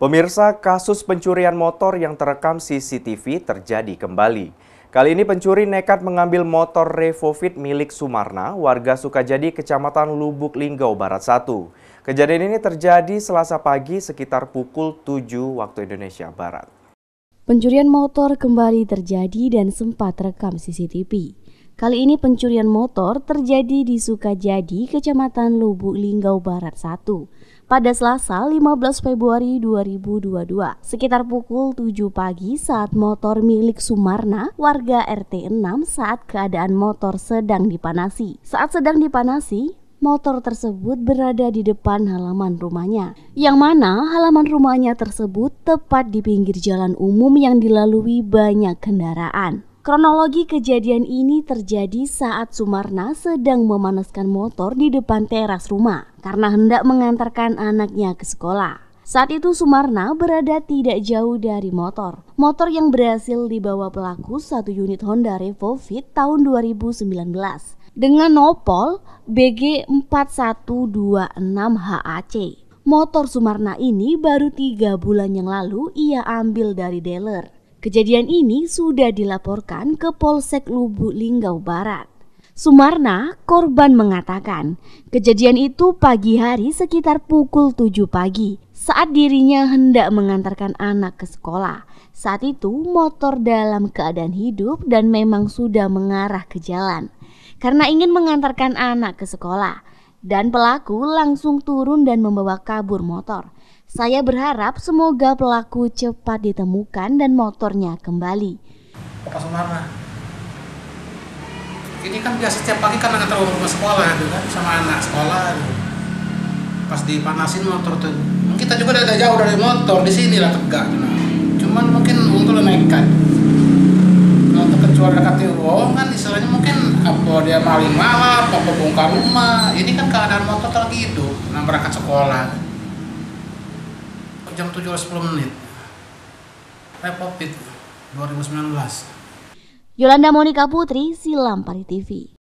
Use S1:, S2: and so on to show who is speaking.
S1: Pemirsa, kasus pencurian motor yang terekam CCTV terjadi kembali. Kali ini pencuri nekat mengambil motor Revofit milik Sumarna, warga Sukajadi, Kecamatan Lubuk Linggau Barat 1. Kejadian ini terjadi Selasa pagi sekitar pukul 7 waktu Indonesia Barat.
S2: Pencurian motor kembali terjadi dan sempat terekam CCTV. Kali ini pencurian motor terjadi di Sukajadi, Kecamatan Lubuk Linggau Barat 1. Pada Selasa 15 Februari 2022, sekitar pukul 7 pagi saat motor milik Sumarna, warga RT 6 saat keadaan motor sedang dipanasi. Saat sedang dipanasi, motor tersebut berada di depan halaman rumahnya, yang mana halaman rumahnya tersebut tepat di pinggir jalan umum yang dilalui banyak kendaraan. Kronologi kejadian ini terjadi saat Sumarna sedang memanaskan motor di depan teras rumah karena hendak mengantarkan anaknya ke sekolah. Saat itu Sumarna berada tidak jauh dari motor. Motor yang berhasil dibawa pelaku satu unit Honda Revofit tahun 2019 dengan nopol BG 4126HAC. Motor Sumarna ini baru 3 bulan yang lalu ia ambil dari dealer. Kejadian ini sudah dilaporkan ke Polsek Lubuk Linggau Barat. Sumarna, korban, mengatakan kejadian itu pagi hari sekitar pukul 7 pagi saat dirinya hendak mengantarkan anak ke sekolah. Saat itu motor dalam keadaan hidup dan memang sudah mengarah ke jalan karena ingin mengantarkan anak ke sekolah, dan pelaku langsung turun dan membawa kabur motor. Saya berharap semoga pelaku cepat ditemukan dan motornya kembali.
S3: Pak Sumarna, ini kan biasa setiap pagi kan antar ke sekolah gitu kan, sama anak sekolah gitu. Pas dipanasin motor tuh, kita juga udah jauh dari motor, di sini lah tegak gitu. Cuman mungkin untuk nekat. Kalau terkecuali dekat ruangan, istilahnya mungkin apa dia maling malam, apa bongkar rumah. Ini kan keadaan motor lagi hidup, berangkat sekolah. Jam 7:10, Revofit 2019.
S2: Yolanda Monika Putri, Silam Pari TV.